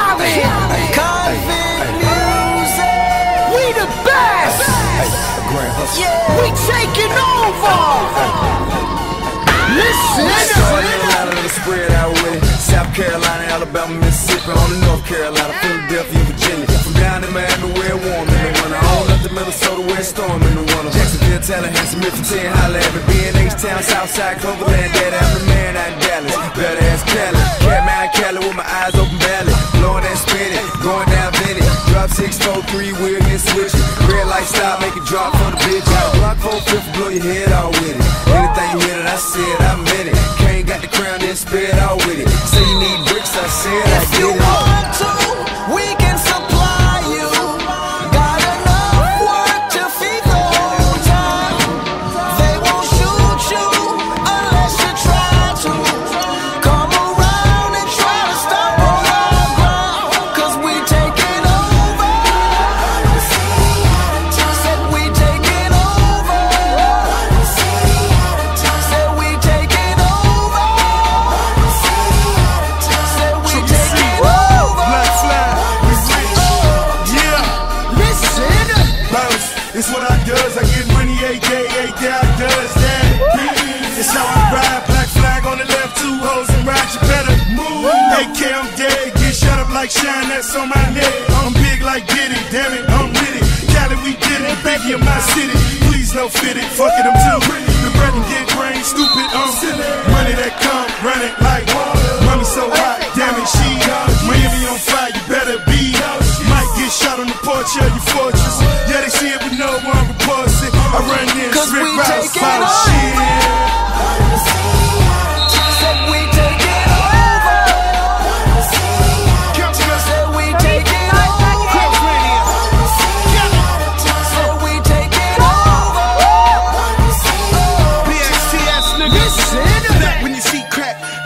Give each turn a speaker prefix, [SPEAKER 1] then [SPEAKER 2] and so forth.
[SPEAKER 1] Convict music. We the best. We taking over. Listen.
[SPEAKER 2] Spread out with it. South Carolina, Alabama, Mississippi, on to North Carolina, Philadelphia, Virginia. From down in Miami, where it's warm in the winter, on up to Minnesota, where it's storm in the winter. Jacksonville, Tallahassee, Memphis, holla at me. B&H Town, Southside, Cloverland, Daddy, I'm the man out in Dallas. Better ass Cali, Catman, Cali with my eyes open valley. Blowing that spinning, going down Vinny. Drop 643, wheel hit switching. Red light stop, make it drop for the bitch. Block 450, blow your head out with it. Anything you hear that I said, I meant it. Kane got the crown, then spit out with it. Say you need bricks, I said I
[SPEAKER 1] If you want to, we can supply you. Got enough work to feed the whole town. They won't shoot you unless you try to. Come around and try to stop on our ground, 'cause we taking over. Said we taking over. Said we taking over. Said we taking over.
[SPEAKER 3] Black flag, we rich. Yeah,
[SPEAKER 1] Listen.
[SPEAKER 3] bounce. It's what I does. I get money every day I does that. It's how I ride. Black flag on the left, two hoes and ride. You better move. AK, I'm dead. Get shut up like Shine, that's on my neck. I'm big like Diddy, damn it, I'm with it. Cali, we did it. Biggie in my city. Please no fit it. Fuck it, I'm too. The bread and get brain stupid. Money that come, run it like mommy so hot, damn it, she Miami on fire, you better be. Might get shot on the porch of your fortress. Yeah, they see it, but no one reports it. I run in,
[SPEAKER 1] 'Cause
[SPEAKER 3] strip
[SPEAKER 1] we
[SPEAKER 3] routes,
[SPEAKER 1] taking
[SPEAKER 3] follow
[SPEAKER 1] over.
[SPEAKER 3] shit.
[SPEAKER 1] Said we taking over. Said we taking over. Said we taking over.
[SPEAKER 3] BXTS nigga.
[SPEAKER 1] Listen.
[SPEAKER 3] Back when you see crack,